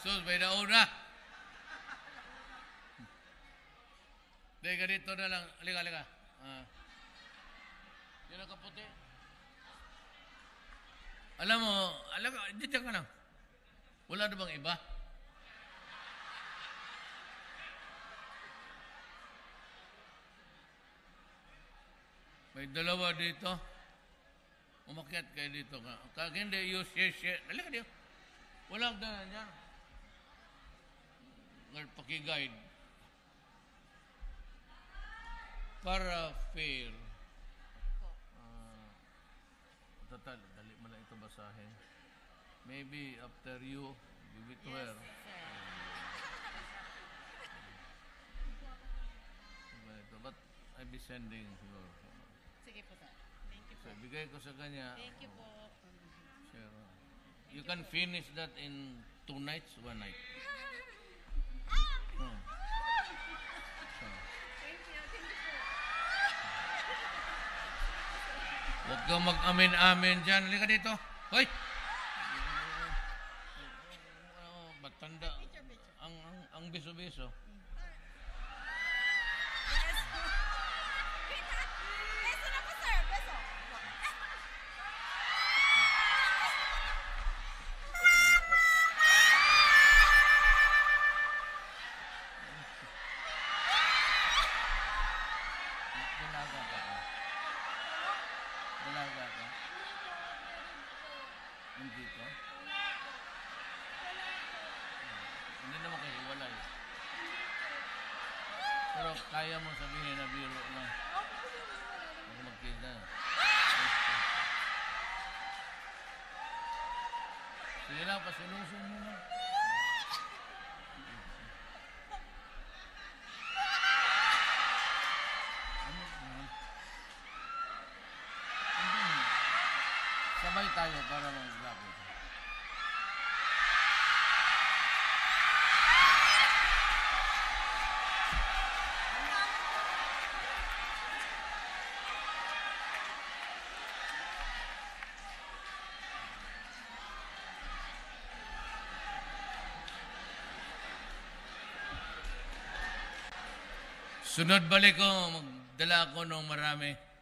Sus, may nauna. Deka dito na lang. Halika. Yan ang kaputi. Alam mo, dito ka lang. Wala na bang iba? May dalawa dito. Umakyat kayo dito ka. Kag hindi, you share. Halika dito. Walang na niya. Paki-guide. Para fair. Total, dali mo lang ito basahin. Maybe after you, give it to her. But I'll be sending your... Sige po, sir. Thank you po. So, bigay ko sa kanya. Thank you po. Sure. You can finish that in 2 nights, 1 night. So. Thank you po. Huwag kang mag-amin-amin dyan. Halika dito. Hoy! Batanda. Ang biso-biso. Beso na po, sir. Beso. Dalaga ka. Hindi ka? Hindi naman kayo wala eh. Pero kaya mo sabihin na biro lang. Huwag magkita. Sige lang, pasilusin mo na. Sabay tayo para mag-lapit. Sunod balik ko, magdala ako ng marami.